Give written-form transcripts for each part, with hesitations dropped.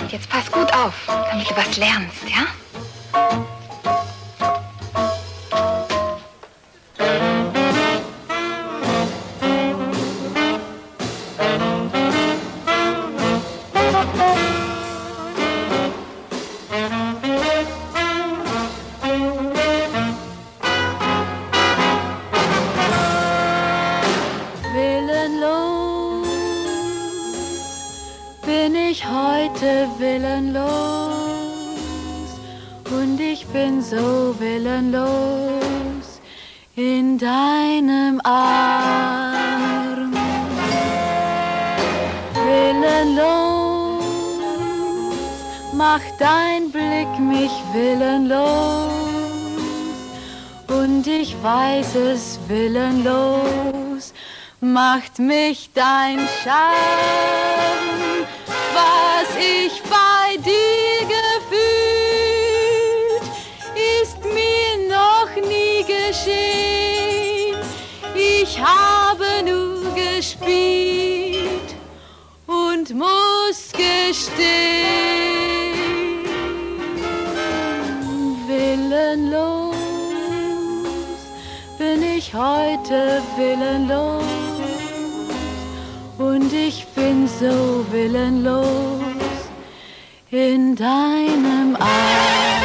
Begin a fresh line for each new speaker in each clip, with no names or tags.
Jetzt pass gut auf, damit du was lernst, ja?
Willenlos bin ich heute willenlos und ich bin so willenlos in deinem Arm. Willenlos macht dein Blick mich willenlos und ich weiß es, willenlos macht mich dein Charme. Was ich bei dir gefühlt, ist mir noch nie geschehen. Ich habe nur gespielt und muss gestehen, willenlos bin ich heute willenlos und ich bin so willenlos in deinem Arm.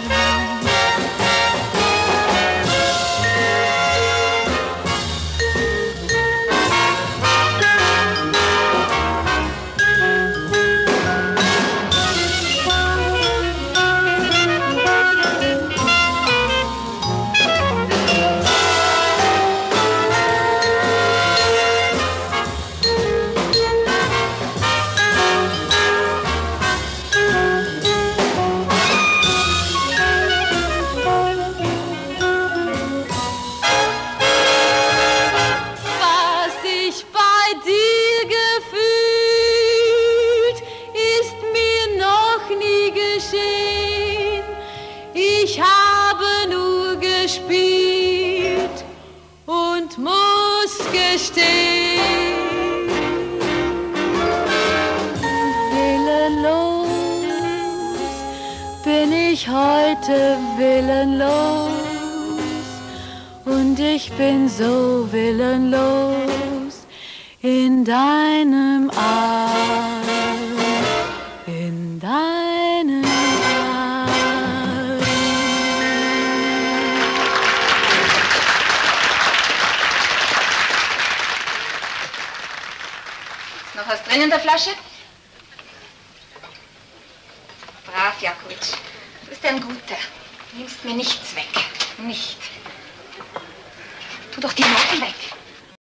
Ich habe nur gespielt und muss gestehen, willenlos bin ich heute willenlos und ich bin so willenlos in deinem Arm, in deinem Arm.
Noch was drin in der Flasche? Brav, Jakowitsch. Du bist ein Guter. Du nimmst mir nichts weg. Nicht. Tu doch die Noten weg.